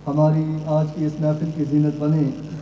ہماری آج کی اس محفل کی زینت بنے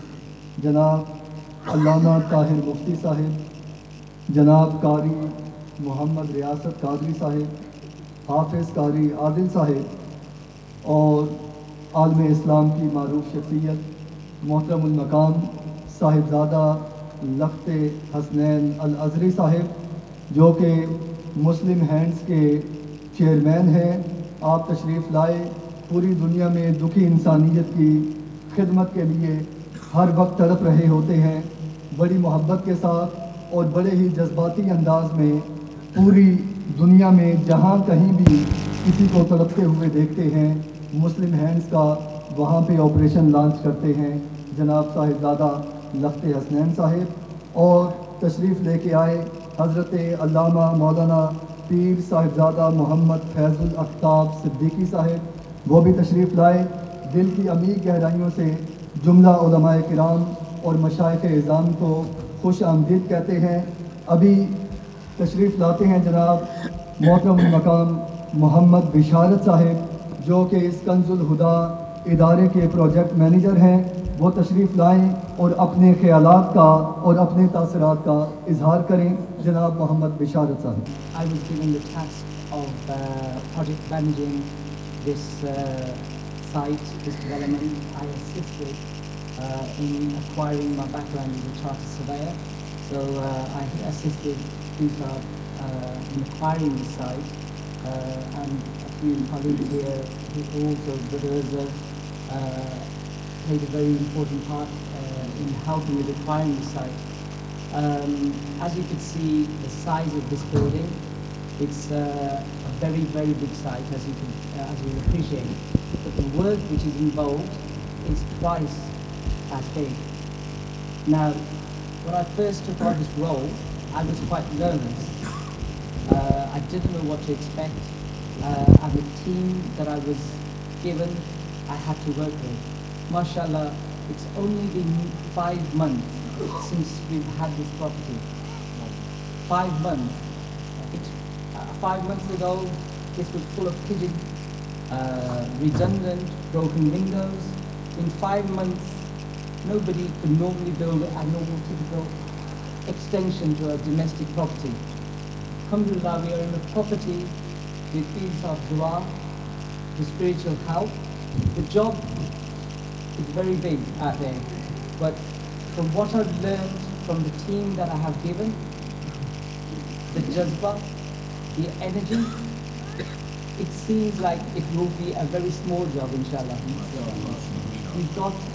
جناب علامہ طاہر مفتی صاحب، جناب قاری محمد ریاست قادری صاحب، حافظ قاری عادل صاحب اور عالم اسلام کی معروف شخصیت محترم المقام صاحبزادہ لخت حسنین الازہری صاحب، جو کہ مسلم ہینڈز کے چیئرمین ہیں۔ آپ تشریف لائے، پوری دنیا میں دکھی انسانیت کی خدمت کے لیے ہر وقت تڑپ رہے ہوتے ہیں، بڑی محبت کے ساتھ اور بڑے ہی جذباتی انداز میں پوری دنیا میں جہاں کہیں بھی کسی کو تڑپتے ہوئے دیکھتے ہیں، مسلم ہینڈز کا وہاں پہ آپریشن لانچ کرتے ہیں جناب صاحبزادہ لخت حسنین صاحب۔ اور تشریف لے کے آئے حضرت علامہ مولانا پیر صاحبزادہ محمد فیض الافطاب صدیقی صاحب، وہ بھی تشریف لائے۔ دل کی عمیق گہرائیوں سے جملہ علماء کرام اور مشائخ اعظام کو خوش آمدید کہتے ہیں۔ ابھی تشریف لاتے ہیں جناب محترم المقام محمد بشارت صاحب، جو کہ اس کنز الہدیٰ ادارے کے پروجیکٹ مینیجر ہیں، وہ تشریف لائیں اور اپنے خیالات کا اور اپنے تاثرات کا اظہار کریں۔ جناب محمد بشارت صاحب۔ I was given the task of project managing this site, this development. I assisted in acquiring my background as a chartered surveyor. So I assisted in acquiring the site, and a few colleagues here who also played a very important part in helping with acquiring the site. As you can see, the size of this building, it's a very, very big site, as you appreciate. But the work which is involved is twice as big. Now, when I first took on this role, I was quite nervous. I didn't know what to expect, and the team that I was given, I had to work with. MashaAllah, it's only been 5 months since we've had this property. 5 months. 5 months ago, this was full of pigeon, redundant, broken windows. In 5 months, nobody could normally build a normal, typical extension to a domestic property. Alhamdulillah, we are in a property with fields of dua, the spiritual help. The job is very big out there, but from what I've learned from the team that I have given, the jazba, the energy, it seems like it will be a very small job, inshallah. We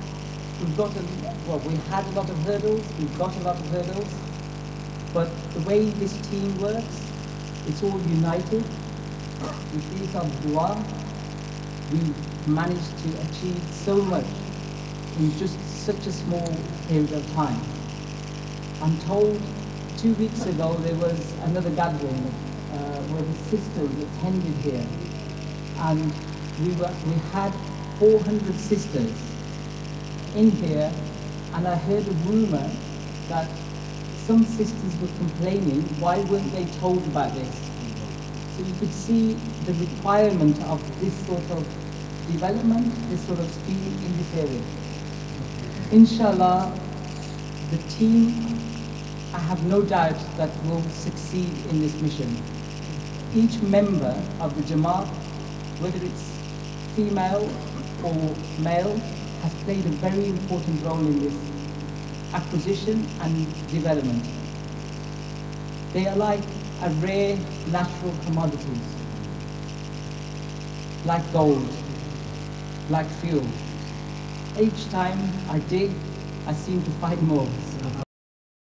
had a lot of hurdles, we've got a lot of hurdles, but the way this team works, it's all united. With these of dua, we've managed to achieve so much in just such a small period of time. I'm told 2 weeks ago there was another gathering where the sisters attended here, and we had 400 sisters in here, and I heard a rumor that some sisters were complaining, why weren't they told about this? So you could see the requirement of this sort of development, this sort of speed in this area. Inshallah, the team, I have no doubt that will succeed in this mission. Each member of the Jamaat, whether it's female or male, has played a very important role in this acquisition and development. They are like a rare natural commodities, like gold, like fuel. Each time I dig, I seem to find more.